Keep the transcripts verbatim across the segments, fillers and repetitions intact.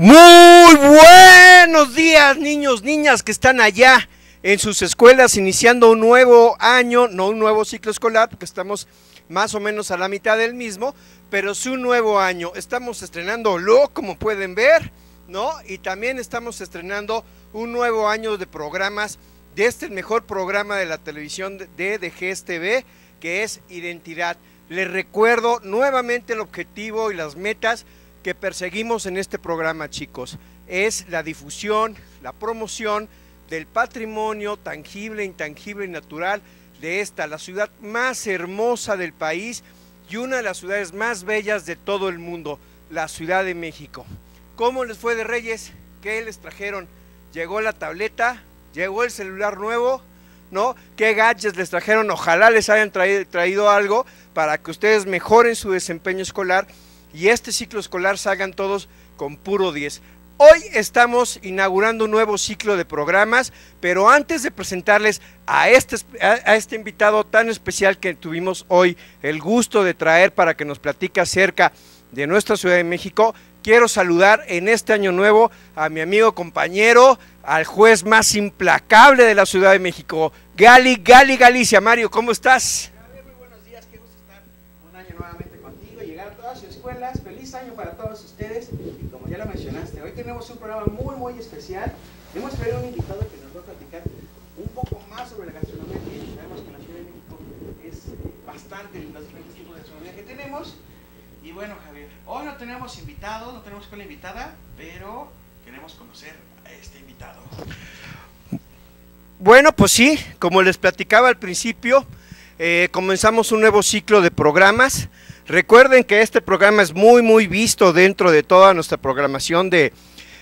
Muy buenos días, niños, niñas que están allá en sus escuelas iniciando un nuevo año, no un nuevo ciclo escolar, porque estamos más o menos a la mitad del mismo, pero sí un nuevo año. Estamos estrenando lo, como pueden ver, ¿no? Y también estamos estrenando un nuevo año de programas de este el mejor programa de la televisión de D G S T V, que es Identidad. Les recuerdo nuevamente el objetivo y las metas que perseguimos en este programa, chicos. Es la difusión, la promoción del patrimonio tangible, intangible y natural de esta, la ciudad más hermosa del país y una de las ciudades más bellas de todo el mundo, la Ciudad de México. ¿Cómo les fue de Reyes? ¿Qué les trajeron? ¿Llegó la tableta? ¿Llegó el celular nuevo? ¿No? ¿Qué gadgets les trajeron? Ojalá les hayan traído, traído algo para que ustedes mejoren su desempeño escolar y este ciclo escolar salgan todos con puro diez. Hoy estamos inaugurando un nuevo ciclo de programas, pero antes de presentarles a este, a este invitado tan especial que tuvimos hoy el gusto de traer para que nos platique acerca de nuestra Ciudad de México, quiero saludar en este año nuevo a mi amigo compañero, al juez más implacable de la Ciudad de México, Gali, Gali Galicia. Mario, ¿cómo estás? Muy buenos días, qué gusto estar un año nuevamente contigo, llegar a todas sus escuelas, feliz año para todos ustedes, y como ya lo mencionaste, hoy tenemos un programa muy muy especial. Hemos traído un invitado que nos va a platicar un poco más sobre la gastronomía, que sabemos que en la Ciudad de México es bastante los diferentes tipos de gastronomía que tenemos. Y bueno, Javier, hoy no tenemos invitado, no tenemos escuela invitada, pero queremos conocer a este invitado. Bueno, pues sí, como les platicaba al principio, eh, comenzamos un nuevo ciclo de programas. Recuerden que este programa es muy muy visto dentro de toda nuestra programación de,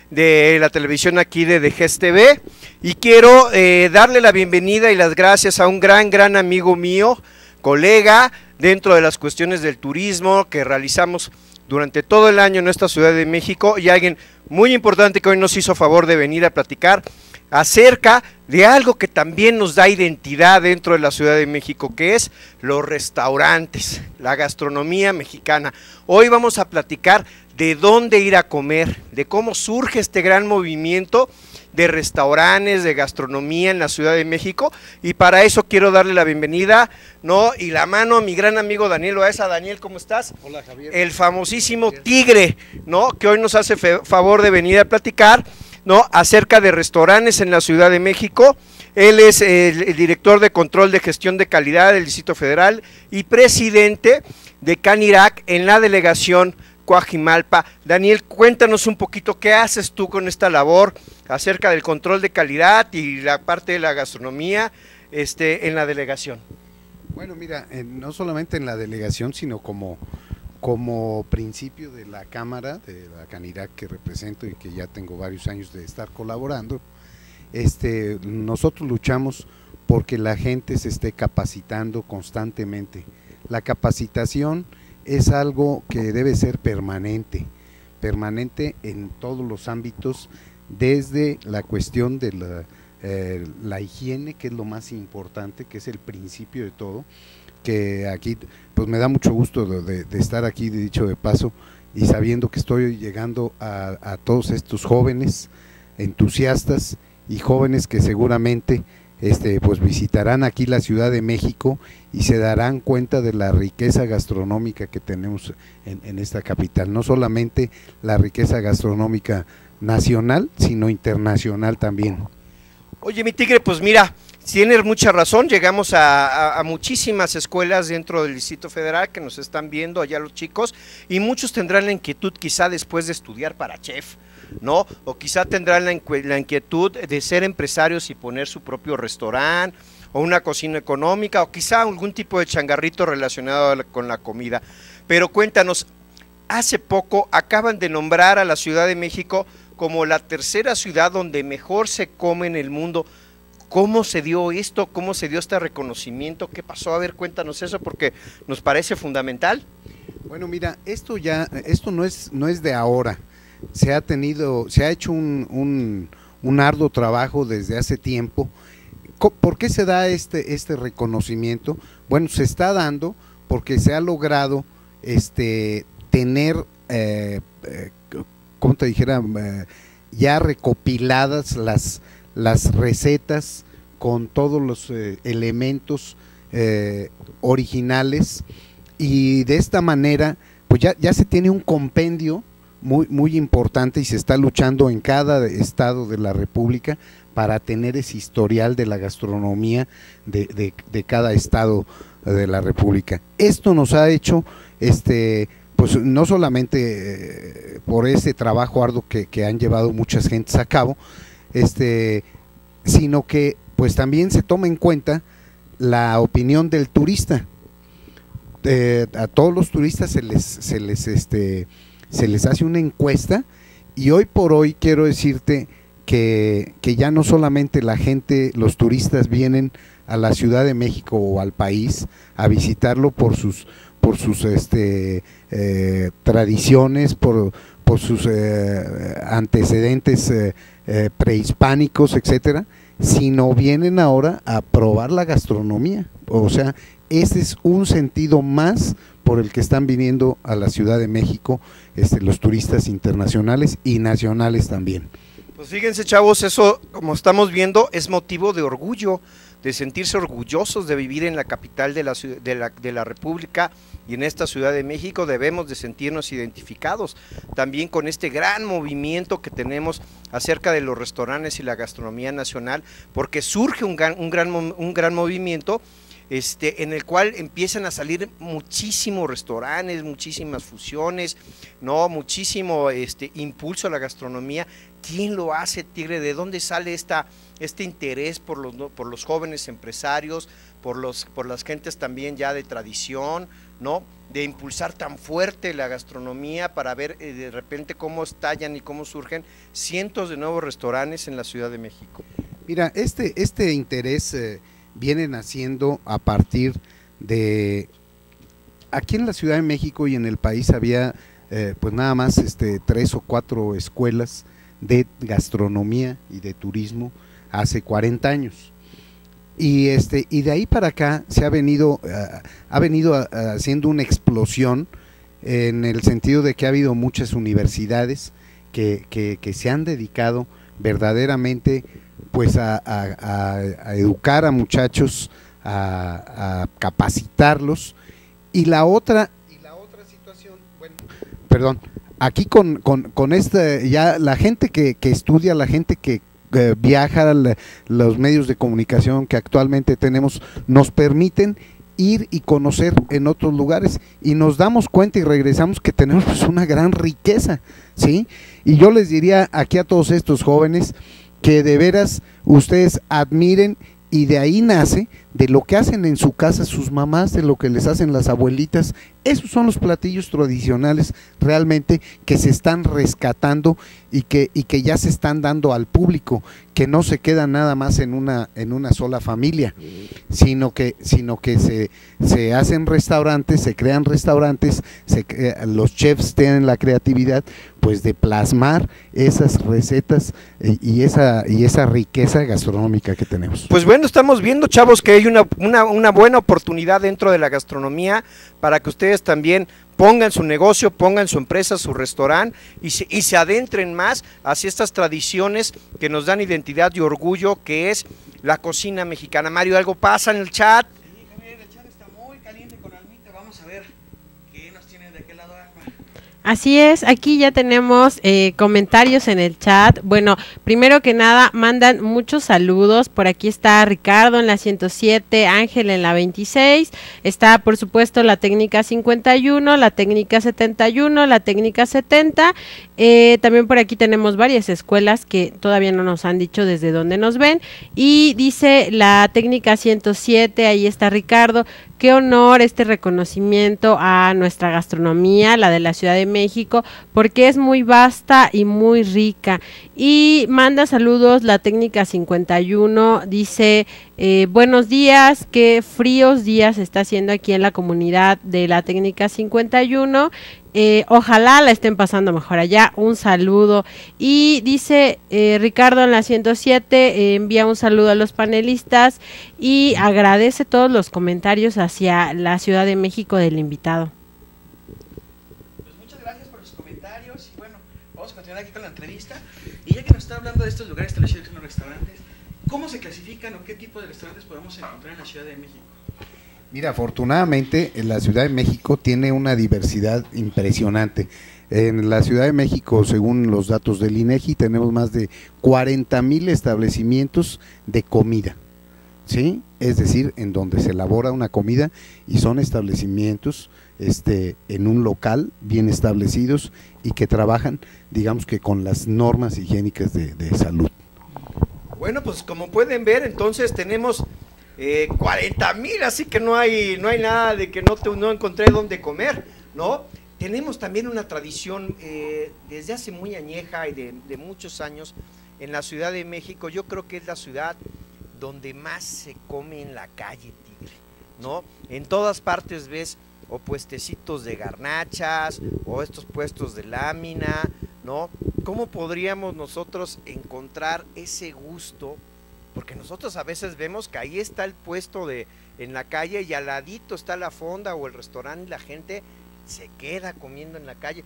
de la televisión aquí de D G S T V, y quiero eh, darle la bienvenida y las gracias a un gran gran amigo mío, colega dentro de las cuestiones del turismo que realizamos durante todo el año en nuestra Ciudad de México, y alguien muy importante que hoy nos hizo favor de venir a platicar acerca de algo que también nos da identidad dentro de la Ciudad de México, que es los restaurantes, la gastronomía mexicana. Hoy vamos a platicar de dónde ir a comer, de cómo surge este gran movimiento de restaurantes, de gastronomía en la Ciudad de México, y para eso quiero darle la bienvenida, ¿no? Y la mano a mi gran amigo Daniel Loaiza. Daniel, ¿cómo estás? Hola, Javier. El famosísimo Tigre, ¿no? Que hoy nos hace favor de venir a platicar, ¿no? Acerca de restaurantes en la Ciudad de México. Él es el, el director de control de gestión de calidad del Distrito Federal y presidente de Canirac en la delegación Coajimalpa. Daniel, cuéntanos un poquito qué haces tú con esta labor acerca del control de calidad y la parte de la gastronomía este, en la delegación. Bueno, mira, eh, no solamente en la delegación, sino como, como principio de la Cámara, de la Canirac que represento y que ya tengo varios años de estar colaborando, este, nosotros luchamos porque la gente se esté capacitando constantemente. La capacitación es algo que debe ser permanente, permanente en todos los ámbitos, desde la cuestión de la, eh, la higiene, que es lo más importante, que es el principio de todo, que aquí pues me da mucho gusto de, de, de estar aquí, de dicho de paso, y sabiendo que estoy llegando a, a todos estos jóvenes entusiastas y jóvenes que seguramente este, pues visitarán aquí la Ciudad de México y se darán cuenta de la riqueza gastronómica que tenemos en, en esta capital, no solamente la riqueza gastronómica nacional, sino internacional también. Oye, mi Tigre, pues mira, tienes mucha razón, llegamos a, a, a muchísimas escuelas dentro del Distrito Federal que nos están viendo allá los chicos, y muchos tendrán la inquietud quizá después de estudiar para chef, ¿no? O quizá tendrán la, la inquietud de ser empresarios y poner su propio restaurante, o una cocina económica, o quizá algún tipo de changarrito relacionado a la, con la comida. Pero cuéntanos, hace poco acaban de nombrar a la Ciudad de México como la tercera ciudad donde mejor se come en el mundo. ¿Cómo se dio esto? ¿Cómo se dio este reconocimiento? ¿Qué pasó? A ver, cuéntanos eso porque nos parece fundamental. Bueno, mira, esto ya, esto no es, no es de ahora. Se ha tenido, se ha hecho un, un, un arduo trabajo desde hace tiempo. ¿Por qué se da este, este reconocimiento? Bueno, se está dando porque se ha logrado este, tener eh, eh, como te dijera, eh, ya recopiladas las, las recetas con todos los eh, elementos eh, originales, y de esta manera pues ya, ya se tiene un compendio muy, muy importante, y se está luchando en cada estado de la República para tener ese historial de la gastronomía de, de, de cada estado de la República. Esto nos ha hecho, este, pues no solamente eh, por ese trabajo arduo que, que han llevado muchas gentes a cabo, este, sino que pues también se toma en cuenta la opinión del turista. Eh, a todos los turistas se les, se les, este, se les hace una encuesta, y hoy por hoy quiero decirte que, que ya no solamente la gente, los turistas vienen a la Ciudad de México o al país a visitarlo por sus, por sus este, eh, tradiciones, por, por sus eh, antecedentes eh, eh, prehispánicos, etcétera, sino vienen ahora a probar la gastronomía. O sea, ese es un sentido más por el que están viniendo a la Ciudad de México este, los turistas internacionales y nacionales también. Pues fíjense, chavos, eso, como estamos viendo, es motivo de orgullo, de sentirse orgullosos de vivir en la capital de la, de la, de la República, y en esta Ciudad de México debemos de sentirnos identificados también con este gran movimiento que tenemos acerca de los restaurantes y la gastronomía nacional, porque surge un gran, un gran, un gran movimiento Este, en el cual empiezan a salir muchísimos restaurantes, muchísimas fusiones, no, muchísimo este, impulso a la gastronomía. ¿Quién lo hace, Tigre? ¿De dónde sale esta, este interés por los, por los jóvenes empresarios, por, los, por las gentes también ya de tradición, ¿no? De impulsar tan fuerte la gastronomía para ver eh, de repente cómo estallan y cómo surgen cientos de nuevos restaurantes en la Ciudad de México? Mira, este, este interés eh, viene naciendo a partir de, aquí en la Ciudad de México y en el país había eh, pues nada más este, tres o cuatro escuelas de gastronomía y de turismo hace cuarenta años, y este y de ahí para acá se ha venido uh, ha venido uh, haciendo una explosión, en el sentido de que ha habido muchas universidades que, que, que se han dedicado verdaderamente pues a, a, a educar a muchachos, a, a capacitarlos. Y la otra y la otra situación, bueno, perdón, aquí con, con, con esta, ya la gente que, que estudia, la gente que eh, viaja, la, los medios de comunicación que actualmente tenemos, nos permiten ir y conocer en otros lugares, y nos damos cuenta y regresamos que tenemos pues, una gran riqueza, ¿sí? Y yo les diría aquí a todos estos jóvenes que de veras ustedes admiren, y de ahí nace, de lo que hacen en su casa sus mamás, de lo que les hacen las abuelitas. Esos son los platillos tradicionales realmente que se están rescatando y que, y que ya se están dando al público, que no se quedan nada más en una, en una sola familia, sino que, sino que se, se hacen restaurantes, se crean restaurantes, se, los chefs tienen la creatividad pues de plasmar esas recetas y esa, y esa riqueza gastronómica que tenemos. Pues bueno, estamos viendo, chavos, que hay una, una, una buena oportunidad dentro de la gastronomía para que ustedes también pongan su negocio, pongan su empresa, su restaurante, y se, y se adentren más hacia estas tradiciones que nos dan identidad y orgullo, que es la cocina mexicana. Mario, ¿algo pasa en el chat? Sí, Javier, el chat está muy caliente con Almita. Vamos a ver qué nos tiene de aquel lado, Alma. Así es, aquí ya tenemos eh, comentarios en el chat. Bueno, primero que nada, mandan muchos saludos. Por aquí está Ricardo en la ciento siete, Ángel en la veintiséis, está por supuesto la técnica cincuenta y uno, la técnica setenta y uno, la técnica setenta. Eh, también por aquí tenemos varias escuelas que todavía no nos han dicho desde dónde nos ven. Y dice la técnica ciento siete, ahí está Ricardo. Qué honor este reconocimiento a nuestra gastronomía, la de la Ciudad de México, porque es muy vasta y muy rica. Y manda saludos la técnica cincuenta y uno, dice, eh, buenos días, qué fríos días está haciendo aquí en la comunidad de la técnica cincuenta y uno. Eh, ojalá la estén pasando mejor allá, un saludo. Y dice eh, Ricardo en la ciento siete, eh, envía un saludo a los panelistas y agradece todos los comentarios hacia la Ciudad de México del invitado. Pues muchas gracias por los comentarios, y bueno, vamos vamos a continuar aquí con la entrevista. Y ya que nos está hablando de estos lugares establecidos en los restaurantes, ¿cómo se clasifican o qué tipo de restaurantes podemos encontrar en la Ciudad de México? Mira, afortunadamente en la Ciudad de México tiene una diversidad impresionante. En la Ciudad de México, según los datos del INEGI, tenemos más de cuarenta mil establecimientos de comida, ¿sí? Es decir, en donde se elabora una comida y son establecimientos este, en un local bien establecidos y que trabajan, digamos que con las normas higiénicas de, de salud. Bueno, pues como pueden ver, entonces tenemos eh, cuarenta mil, así que no hay no hay nada de que no, te, no encontré dónde comer, ¿no? Tenemos también una tradición eh, desde hace muy añeja y de, de muchos años en la Ciudad de México. Yo creo que es la ciudad donde más se come en la calle, Tigre, ¿no? En todas partes ves o puestecitos de garnachas o estos puestos de lámina, ¿no? ¿Cómo podríamos nosotros encontrar ese gusto? Porque nosotros a veces vemos que ahí está el puesto de en la calle y al ladito está la fonda o el restaurante y la gente se queda comiendo en la calle.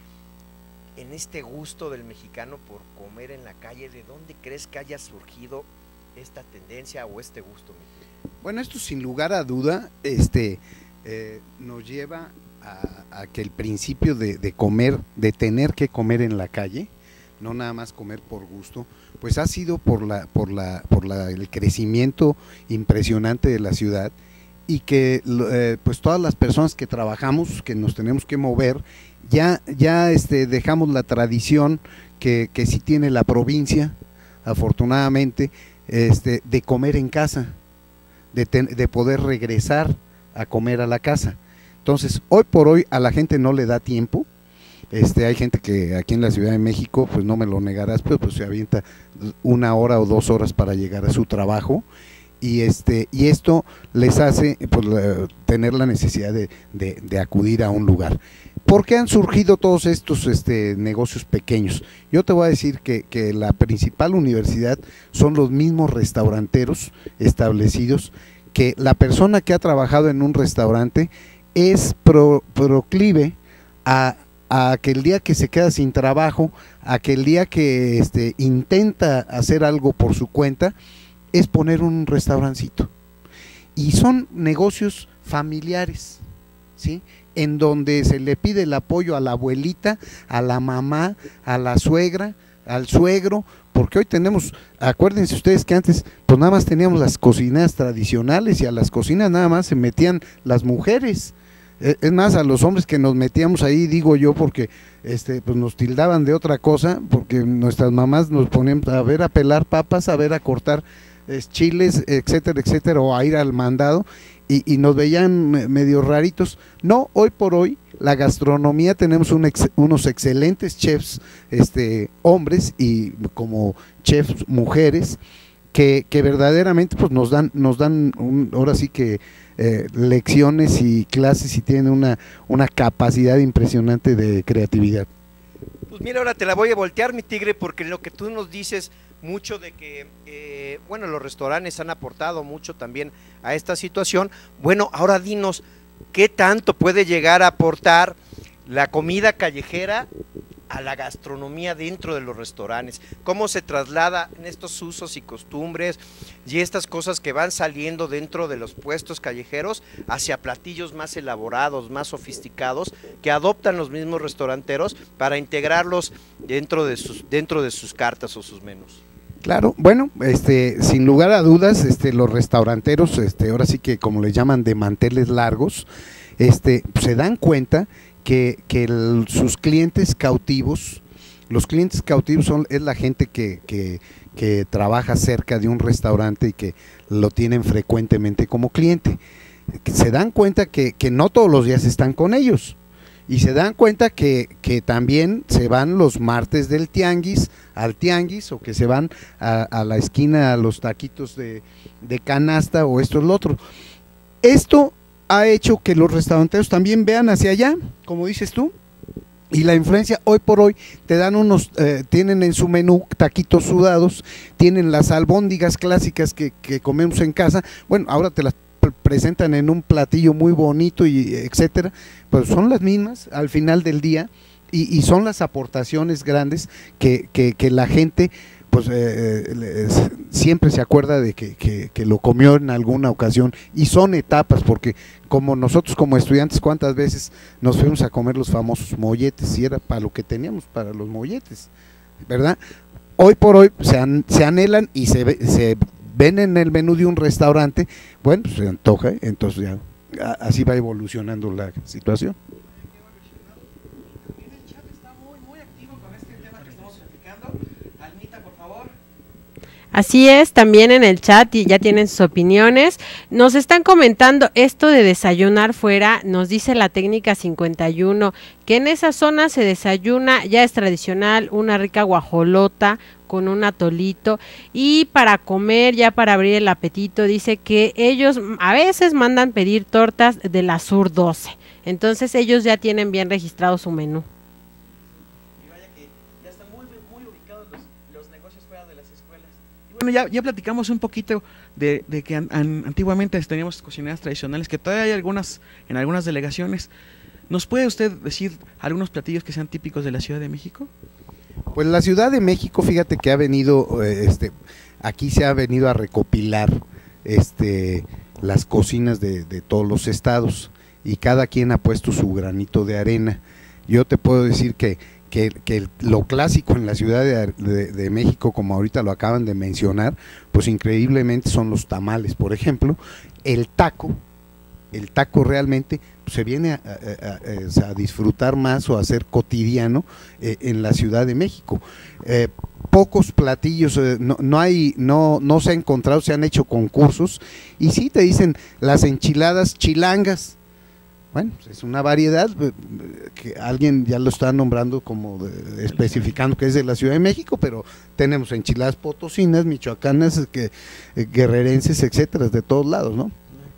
En este gusto del mexicano por comer en la calle, ¿de dónde crees que haya surgido esta tendencia o este gusto? Bueno, esto sin lugar a duda este, eh, nos lleva a, a que el principio de, de comer, de tener que comer en la calle, no nada más comer por gusto, pues ha sido por la, por la, por la, el crecimiento impresionante de la ciudad y que eh, pues todas las personas que trabajamos, que nos tenemos que mover, ya, ya este, dejamos la tradición que, que sí tiene la provincia, afortunadamente, este, de comer en casa, de, ten, de poder regresar a comer a la casa. Entonces, hoy por hoy a la gente no le da tiempo. Este, hay gente que aquí en la Ciudad de México, pues no me lo negarás, pero pues se avienta una hora o dos horas para llegar a su trabajo y este y esto les hace pues, tener la necesidad de, de, de acudir a un lugar. ¿Por qué han surgido todos estos este, negocios pequeños? Yo te voy a decir que, que la principal universidad son los mismos restauranteros establecidos, que la persona que ha trabajado en un restaurante es pro, proclive a a que el día que se queda sin trabajo, a que el día que este, intenta hacer algo por su cuenta, es poner un restaurancito. Y son negocios familiares, ¿sí? En donde se le pide el apoyo a la abuelita, a la mamá, a la suegra, al suegro, porque hoy tenemos, acuérdense ustedes que antes pues nada más teníamos las cocinas tradicionales y a las cocinas nada más se metían las mujeres. Es más, a los hombres que nos metíamos ahí, digo yo, porque este, pues nos tildaban de otra cosa, porque nuestras mamás nos ponían a ver a pelar papas, a ver a cortar eh, chiles, etcétera, etcétera, o a ir al mandado, y, y nos veían medio raritos. No, hoy por hoy, la gastronomía, tenemos un ex, unos excelentes chefs este, hombres y como chefs mujeres, que, que verdaderamente pues nos dan, nos dan un, ahora sí que Eh, lecciones y clases y tienen una, una capacidad impresionante de creatividad. Pues mira, ahora te la voy a voltear, mi Tigre, porque lo que tú nos dices mucho de que, eh, bueno, los restaurantes han aportado mucho también a esta situación. Bueno, ahora dinos, ¿qué tanto puede llegar a aportar la comida callejera a la gastronomía dentro de los restaurantes? ¿Cómo se traslada en estos usos y costumbres y estas cosas que van saliendo dentro de los puestos callejeros hacia platillos más elaborados, más sofisticados, que adoptan los mismos restauranteros para integrarlos dentro de sus, dentro de sus cartas o sus menús? Claro, bueno, este, sin lugar a dudas, este, los restauranteros, este, ahora sí que como les llaman de manteles largos, este, se dan cuenta que, que el, sus clientes cautivos, los clientes cautivos son es la gente que, que, que trabaja cerca de un restaurante y que lo tienen frecuentemente como cliente. Se dan cuenta que, que no todos los días están con ellos y se dan cuenta que, que también se van los martes del tianguis al tianguis o que se van a, a la esquina a los taquitos de, de canasta o esto es lo otro. Esto ha hecho que los restauranteros también vean hacia allá, como dices tú, y la influencia hoy por hoy te dan unos, eh, tienen en su menú taquitos sudados, tienen las albóndigas clásicas que, que comemos en casa, bueno, ahora te las presentan en un platillo muy bonito y etcétera, pero son las mismas al final del día y, y son las aportaciones grandes que, que, que la gente pues eh, siempre se acuerda de que, que, que lo comió en alguna ocasión, y son etapas, porque como nosotros como estudiantes, cuántas veces nos fuimos a comer los famosos molletes, y era para lo que teníamos, para los molletes, ¿verdad? Hoy por hoy se, an, se anhelan y se, se ven en el menú de un restaurante, bueno, pues se antoja, ¿eh? Entonces ya así va evolucionando la situación. Así es, también en el chat y ya tienen sus opiniones. Nos están comentando esto de desayunar fuera, nos dice la técnica cincuenta y uno, que en esa zona se desayuna, ya es tradicional, una rica guajolota con un atolito, y para comer, ya para abrir el apetito, dice que ellos a veces mandan pedir tortas de la Sur doce, entonces ellos ya tienen bien registrado su menú. Bueno, ya, ya platicamos un poquito de, de que an, an, antiguamente teníamos cocineras tradicionales, que todavía hay algunas en algunas delegaciones. ¿Nos puede usted decir algunos platillos que sean típicos de la Ciudad de México? Pues la Ciudad de México, fíjate que ha venido, este, aquí se ha venido a recopilar este, las cocinas de, de todos los estados, y cada quien ha puesto su granito de arena. Yo te puedo decir que Que, que lo clásico en la Ciudad de, de, de México, como ahorita lo acaban de mencionar, pues increíblemente son los tamales, por ejemplo. El taco, el taco realmente pues, se viene a, a, a, a disfrutar más o a ser cotidiano eh, en la Ciudad de México. Eh, pocos platillos, eh, no, no hay, no, no se ha encontrado, se han hecho concursos, y sí te dicen las enchiladas chilangas. Bueno, es una variedad que alguien ya lo está nombrando como de, especificando que es de la Ciudad de México, pero tenemos enchiladas potosinas, michoacanas, que, eh, guerrerenses, etcétera, de todos lados, ¿no?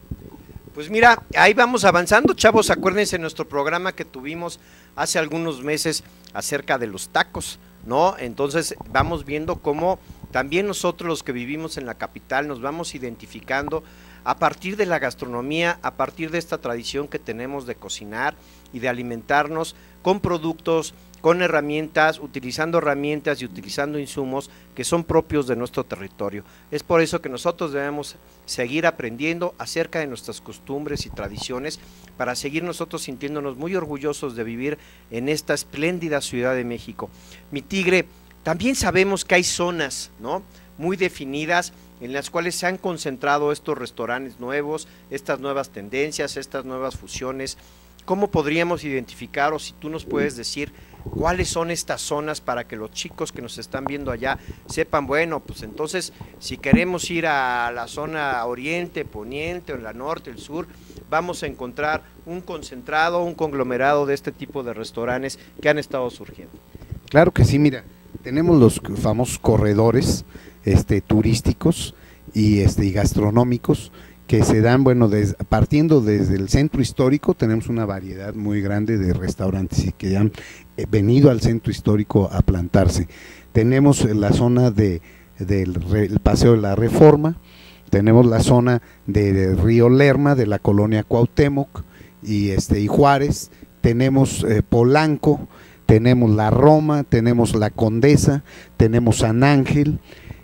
Pues mira, ahí vamos avanzando, chavos. Acuérdense nuestro programa que tuvimos hace algunos meses acerca de los tacos, ¿no? Entonces vamos viendo cómo también nosotros los que vivimos en la capital nos vamos identificando a partir de la gastronomía, a partir de esta tradición que tenemos de cocinar y de alimentarnos con productos, con herramientas, utilizando herramientas y utilizando insumos que son propios de nuestro territorio. Es por eso que nosotros debemos seguir aprendiendo acerca de nuestras costumbres y tradiciones, para seguir nosotros sintiéndonos muy orgullosos de vivir en esta espléndida Ciudad de México. Mi Tigre, también sabemos que hay zonas, ¿no?, muy definidas, en las cuales se han concentrado estos restaurantes nuevos, estas nuevas tendencias, estas nuevas fusiones. ¿Cómo podríamos identificar, o si tú nos puedes decir cuáles son estas zonas para que los chicos que nos están viendo allá sepan, bueno, pues entonces si queremos ir a la zona oriente, poniente, o en la norte, el sur, vamos a encontrar un concentrado, un conglomerado de este tipo de restaurantes que han estado surgiendo? Claro que sí, mira, tenemos los famosos corredores este, turísticos y, este, y gastronómicos que se dan, bueno, des, partiendo desde el centro histórico, tenemos una variedad muy grande de restaurantes y que han eh, venido al centro histórico a plantarse. Tenemos la zona de, del el Paseo de la Reforma, tenemos la zona de, de Río Lerma, de la colonia Cuauhtémoc y, este, y Juárez, tenemos eh, Polanco, tenemos la Roma, tenemos la Condesa, tenemos San Ángel,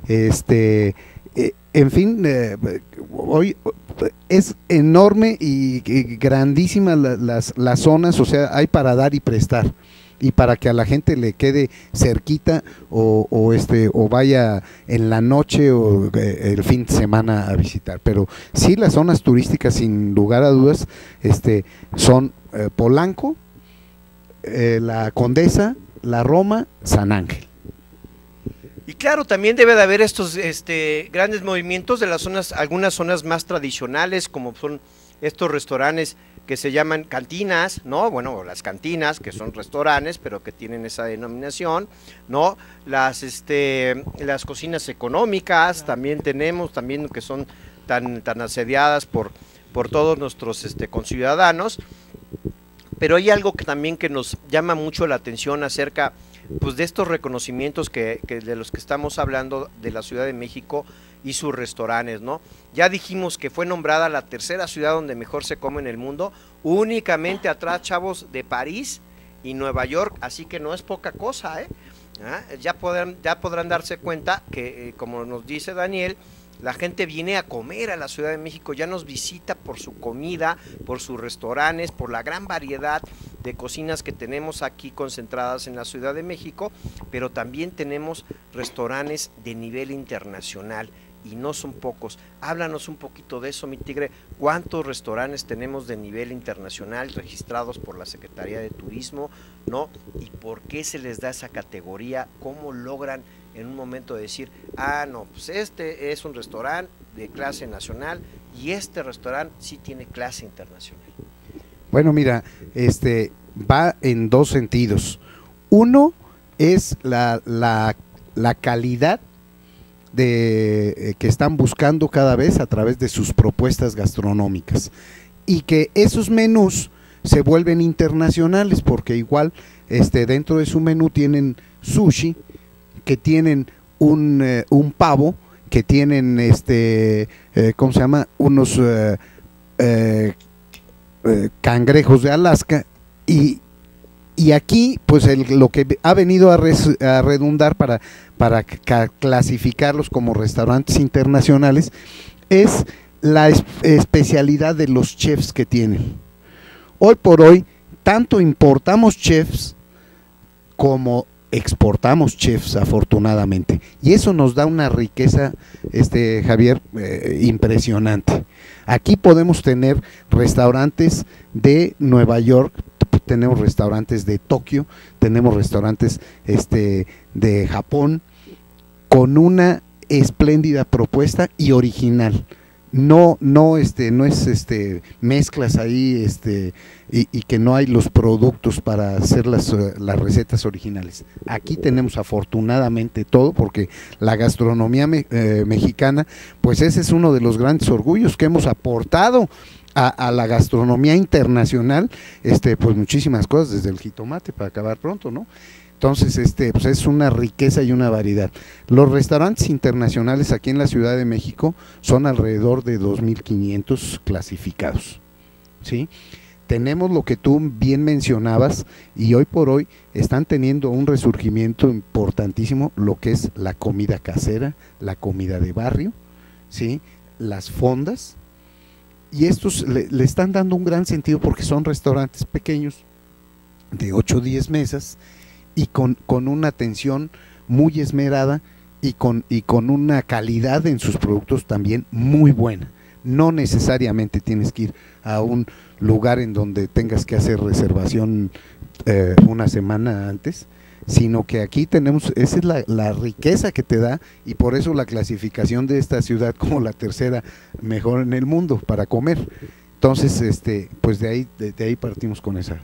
este, eh, en fin, eh, hoy es enorme y, y grandísima la, las, las zonas, o sea, hay para dar y prestar, y para que a la gente le quede cerquita o, o este o vaya en la noche o eh, el fin de semana a visitar. Pero sí, las zonas turísticas sin lugar a dudas este son eh, Polanco, eh, la Condesa, la Roma, San Ángel. Y claro, también debe de haber estos este, grandes movimientos de las zonas, algunas zonas más tradicionales, como son estos restaurantes que se llaman cantinas, ¿no? Bueno, las cantinas, que son restaurantes, pero que tienen esa denominación, ¿no? Las, este, las cocinas económicas también tenemos, también que son tan, tan asediadas por, por todos nuestros este, conciudadanos. Pero hay algo que también que nos llama mucho la atención acerca pues de estos reconocimientos que, que de los que estamos hablando de la Ciudad de México y sus restaurantes, ¿no? Ya dijimos que fue nombrada la tercera ciudad donde mejor se come en el mundo, únicamente atrás, chavos, de París y Nueva York, así que no es poca cosa, ¿eh? ¿Ah? Ya, podrán, ya podrán darse cuenta que, eh, como nos dice Daniel, la gente viene a comer a la Ciudad de México, ya nos visita por su comida, por sus restaurantes, por la gran variedad de cocinas que tenemos aquí concentradas en la Ciudad de México, pero también tenemos restaurantes de nivel internacional y no son pocos. Háblanos un poquito de eso, mi tigre. ¿Cuántos restaurantes tenemos de nivel internacional registrados por la Secretaría de Turismo, no? ¿Y por qué se les da esa categoría? ¿Cómo logran en un momento de decir, ah, no, pues este es un restaurante de clase nacional y este restaurante sí tiene clase internacional? Bueno, mira, este va en dos sentidos. Uno es la, la, la calidad de eh, que están buscando cada vez a través de sus propuestas gastronómicas y que esos menús se vuelven internacionales, porque igual este dentro de su menú tienen sushi, que tienen un, eh, un pavo, que tienen este eh, ¿cómo se llama? unos eh, eh, eh, cangrejos de Alaska, y, y aquí pues el, lo que ha venido a, res, a redundar para, para clasificarlos como restaurantes internacionales es la es, especialidad de los chefs que tienen. Hoy por hoy tanto importamos chefs como exportamos chefs, afortunadamente, y eso nos da una riqueza, este Javier, eh, impresionante. Aquí podemos tener restaurantes de Nueva York, tenemos restaurantes de Tokio, tenemos restaurantes este de Japón, con una espléndida propuesta y original. No, no, este, no es este mezclas ahí, este, y, y que no hay los productos para hacer las, las recetas originales. Aquí tenemos afortunadamente todo, porque la gastronomía me, eh, mexicana, pues ese es uno de los grandes orgullos que hemos aportado a, a la gastronomía internacional, este, pues muchísimas cosas, desde el jitomate, para acabar pronto, ¿no? Entonces, este, pues es una riqueza y una variedad. Los restaurantes internacionales aquí en la Ciudad de México son alrededor de dos mil quinientos clasificados, ¿sí? Tenemos lo que tú bien mencionabas, y hoy por hoy están teniendo un resurgimiento importantísimo, lo que es la comida casera, la comida de barrio, ¿sí? Las fondas, y estos le, le están dando un gran sentido porque son restaurantes pequeños, de ocho o diez mesas, y con, con una atención muy esmerada y con, y con una calidad en sus productos también muy buena. No necesariamente tienes que ir a un lugar en donde tengas que hacer reservación eh, una semana antes, sino que aquí tenemos, esa es la, la riqueza que te da, y por eso la clasificación de esta ciudad como la tercera mejor en el mundo para comer. Entonces, este, pues de ahí, de, de ahí partimos con esa.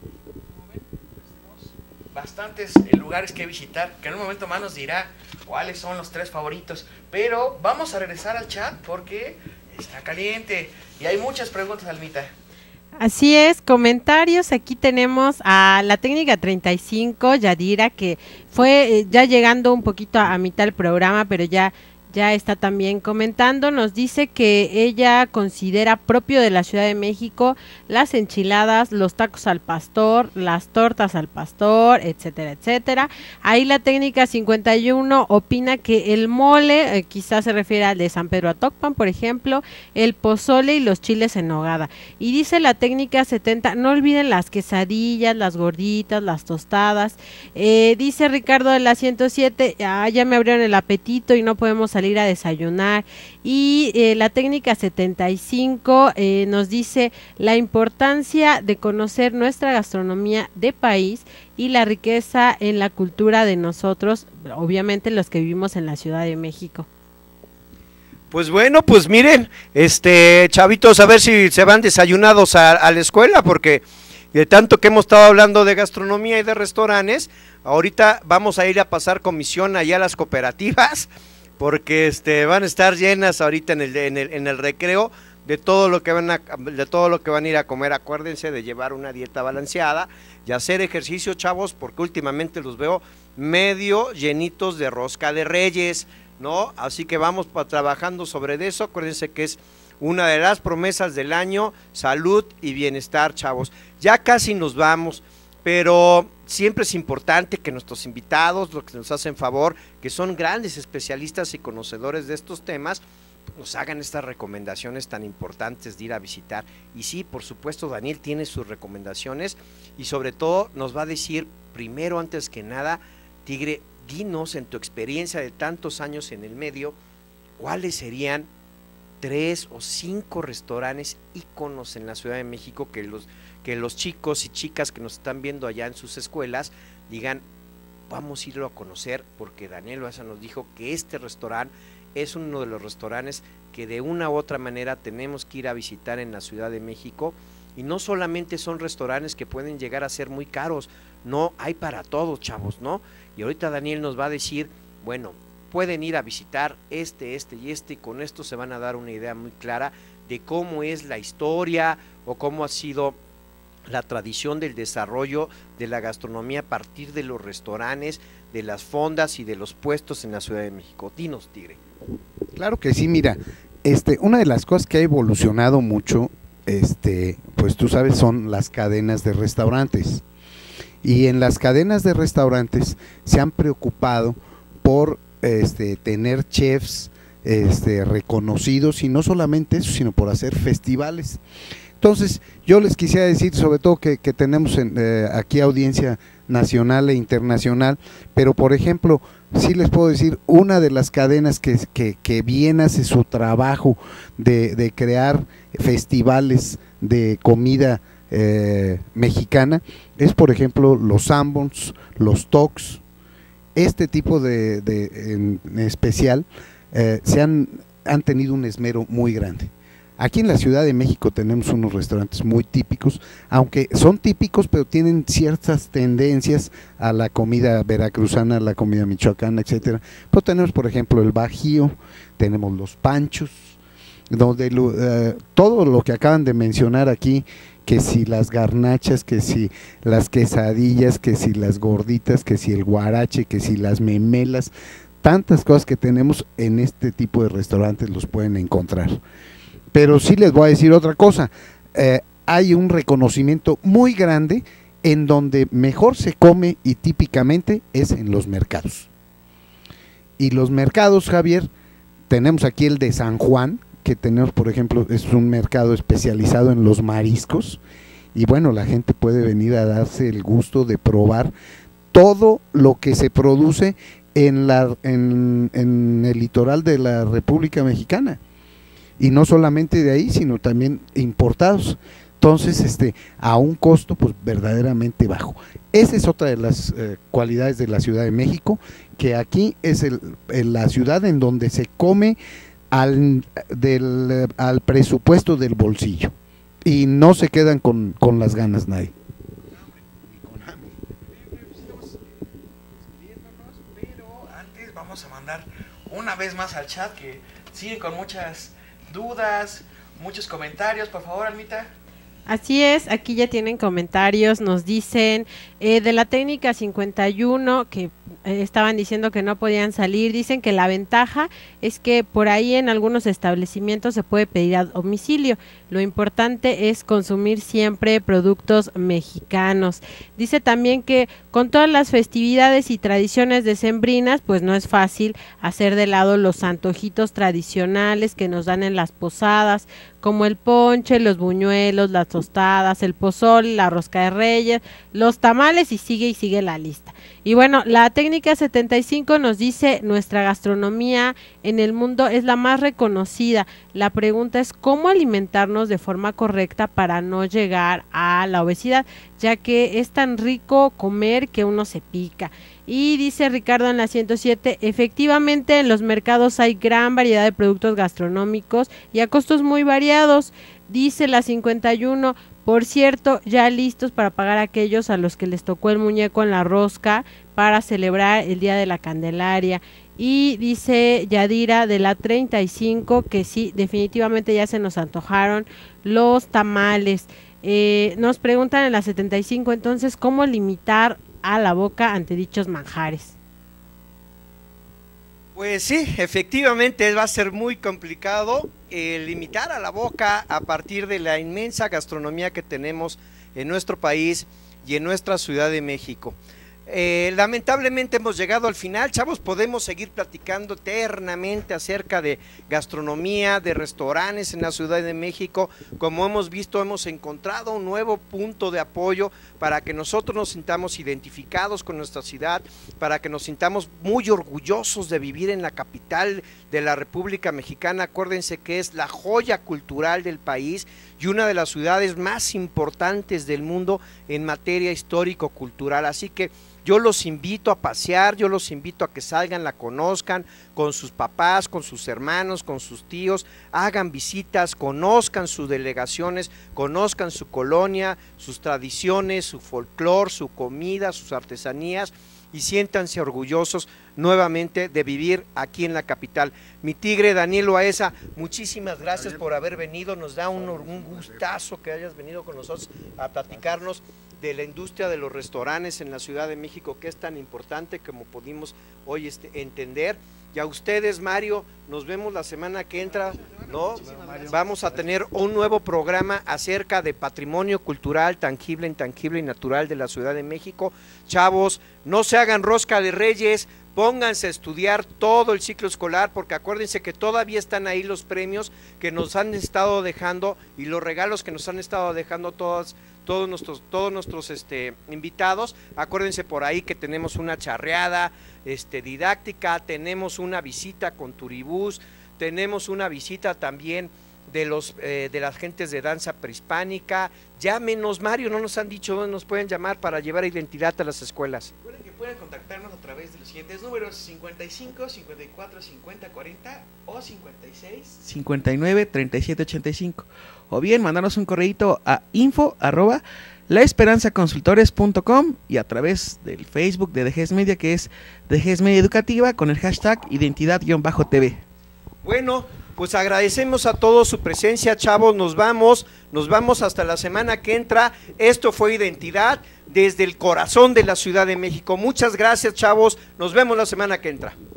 Bastantes lugares que visitar, que en un momento más nos dirá cuáles son los tres favoritos, pero vamos a regresar al chat porque está caliente y hay muchas preguntas, Almita. Así es, comentarios, aquí tenemos a la técnica treinta y cinco, Yadira, que fue eh, ya llegando un poquito a, a mitad del programa, pero ya ya está también comentando, nos dice que ella considera propio de la Ciudad de México las enchiladas, los tacos al pastor, las tortas al pastor, etcétera, etcétera. Ahí la técnica cincuenta y uno opina que el mole, eh, quizás se refiere al de San Pedro Atocpan, por ejemplo, el pozole y los chiles en nogada. Y dice la técnica setenta, no olviden las quesadillas, las gorditas, las tostadas. Eh, dice Ricardo de la ciento siete, ah, ya me abrieron el apetito y no podemos salir a desayunar. Y eh, la técnica setenta y cinco eh, nos dice la importancia de conocer nuestra gastronomía de país y la riqueza en la cultura de nosotros, obviamente los que vivimos en la Ciudad de México. Pues bueno, pues miren, este chavitos, a ver si se van desayunados a, a la escuela, porque de tanto que hemos estado hablando de gastronomía y de restaurantes, ahorita vamos a ir a pasar comisión allá a las cooperativas, porque este van a estar llenas ahorita en el, en el, en el recreo de todo lo que van a, de todo lo que van a ir a comer. Acuérdense de llevar una dieta balanceada y hacer ejercicio, chavos, porque últimamente los veo medio llenitos de rosca de reyes, ¿no? Así que vamos pa, trabajando sobre eso. Acuérdense que es una de las promesas del año, salud y bienestar, chavos. Ya casi nos vamos, pero siempre es importante que nuestros invitados, los que nos hacen favor, que son grandes especialistas y conocedores de estos temas, nos hagan estas recomendaciones tan importantes de ir a visitar. Y sí, por supuesto, Daniel tiene sus recomendaciones y sobre todo nos va a decir, primero, antes que nada, Tigre, dinos en tu experiencia de tantos años en el medio, ¿cuáles serían tres o cinco restaurantes íconos en la Ciudad de México que los, que los chicos y chicas que nos están viendo allá en sus escuelas digan, vamos a irlo a conocer, porque Daniel Loaiza nos dijo que este restaurante es uno de los restaurantes que de una u otra manera tenemos que ir a visitar en la Ciudad de México? Y no solamente son restaurantes que pueden llegar a ser muy caros, no, hay para todos, chavos, ¿no? Y ahorita Daniel nos va a decir, bueno, pueden ir a visitar este, este y este, y con esto se van a dar una idea muy clara de cómo es la historia o cómo ha sido la tradición del desarrollo de la gastronomía a partir de los restaurantes, de las fondas y de los puestos en la Ciudad de México. Dinos, Tigre. Claro que sí, mira, este, una de las cosas que ha evolucionado mucho, este, pues tú sabes, son las cadenas de restaurantes. Y en las cadenas de restaurantes se han preocupado por este, tener chefs este, reconocidos, y no solamente eso, sino por hacer festivales. Entonces, yo les quisiera decir, sobre todo que, que tenemos en, eh, aquí audiencia nacional e internacional, pero por ejemplo, sí les puedo decir, una de las cadenas que, que, que bien hace su trabajo de, de crear festivales de comida eh, mexicana, es por ejemplo los Sanborns, los Tocs, este tipo de, de en especial, eh, se han, han tenido un esmero muy grande. Aquí en la Ciudad de México tenemos unos restaurantes muy típicos, aunque son típicos, pero tienen ciertas tendencias a la comida veracruzana, a la comida michoacana, etcétera. Pero tenemos, por ejemplo, el Bajío, tenemos los Panchos, donde lo, eh, todo lo que acaban de mencionar aquí, que si las garnachas, que si las quesadillas, que si las gorditas, que si el guarache, que si las memelas, tantas cosas que tenemos en este tipo de restaurantes los pueden encontrar. Pero sí les voy a decir otra cosa, eh, hay un reconocimiento muy grande en donde mejor se come y típicamente es en los mercados. Y los mercados, Javier, tenemos aquí el de San Juan, que tenemos, por ejemplo, es un mercado especializado en los mariscos, y bueno, la gente puede venir a darse el gusto de probar todo lo que se produce en, la, en, en el litoral de la República Mexicana. Y no solamente de ahí, sino también importados. Entonces, este, a un costo pues verdaderamente bajo. Esa es otra de las eh, cualidades de la Ciudad de México, que aquí es el, el, la ciudad en donde se come al, del, al presupuesto del bolsillo. Y no se quedan con, con las ganas nadie. Pero antes vamos a mandar una vez más al chat, que siguen con muchas dudas, muchos comentarios. Por favor, Almita. Así es, aquí ya tienen comentarios, nos dicen eh, de la técnica cincuenta y uno que eh, estaban diciendo que no podían salir, dicen que la ventaja es que por ahí en algunos establecimientos se puede pedir a domicilio, lo importante es consumir siempre productos mexicanos. Dice también que con todas las festividades y tradiciones decembrinas, pues no es fácil hacer de lado los antojitos tradicionales que nos dan en las posadas, como el ponche, los buñuelos, las tostadas, el pozole, la rosca de reyes, los tamales, y sigue y sigue la lista. Y bueno, la técnica setenta y cinco nos dice, nuestra gastronomía en el mundo es la más reconocida. La pregunta es cómo alimentarnos de forma correcta para no llegar a la obesidad, ya que es tan rico comer que uno se pica. Y dice Ricardo en la ciento siete, efectivamente en los mercados hay gran variedad de productos gastronómicos y a costos muy variados. Dice la cincuenta y uno, por cierto, ya listos para pagar a aquellos a los que les tocó el muñeco en la rosca para celebrar el Día de la Candelaria. Y dice Yadira de la treinta y cinco que sí, definitivamente ya se nos antojaron los tamales. Eh, nos preguntan en la setenta y cinco, entonces, ¿cómo limitar a la boca ante dichos manjares? Pues sí, efectivamente va a ser muy complicado eh, limitar a la boca a partir de la inmensa gastronomía que tenemos en nuestro país, y en nuestra Ciudad de México. Eh, lamentablemente hemos llegado al final, chavos, podemos seguir platicando eternamente acerca de gastronomía, de restaurantes en la Ciudad de México. Como hemos visto, hemos encontrado un nuevo punto de apoyo para que nosotros nos sintamos identificados con nuestra ciudad, para que nos sintamos muy orgullosos de vivir en la capital de la República Mexicana. Acuérdense que es la joya cultural del país y una de las ciudades más importantes del mundo en materia histórico-cultural, así que yo los invito a pasear, yo los invito a que salgan, la conozcan con sus papás, con sus hermanos, con sus tíos, hagan visitas, conozcan sus delegaciones, conozcan su colonia, sus tradiciones, su folclor, su comida, sus artesanías y siéntanse orgullosos nuevamente de vivir aquí en la capital. Mi tigre Daniel Loaesa, muchísimas gracias por haber venido, nos da un, un gustazo que hayas venido con nosotros a platicarnos de la industria de los restaurantes en la Ciudad de México, que es tan importante como pudimos hoy este, entender. Y a ustedes, Mario, nos vemos la semana que entra, ¿no? Vamos a tener un nuevo programa acerca de patrimonio cultural, tangible, intangible y natural de la Ciudad de México. Chavos, no se hagan rosca de reyes, pónganse a estudiar todo el ciclo escolar, porque acuérdense que todavía están ahí los premios que nos han estado dejando y los regalos que nos han estado dejando todas todos nuestros, todos nuestros este, invitados. Acuérdense por ahí que tenemos una charreada este, didáctica, tenemos una visita con Turibús, tenemos una visita también de los eh, de las gentes de danza prehispánica. Llámenos, Mario, no nos han dicho dónde nos pueden llamar para llevar identidad a las escuelas. Recuerden que pueden contactarnos a través de los siguientes números: cincuenta y cinco, cincuenta y cuatro, cincuenta, cuarenta o cincuenta y seis, cincuenta y nueve, treinta y siete, ochenta y cinco, o bien mandarnos un correíto a info arroba laesperanzaconsultores punto com y a través del Facebook de D G E S Media, que es D G E S Media Educativa, con el hashtag identidad-T V. Bueno, pues agradecemos a todos su presencia, chavos, nos vamos, nos vamos hasta la semana que entra. Esto fue Identidad desde el corazón de la Ciudad de México. Muchas gracias, chavos, nos vemos la semana que entra.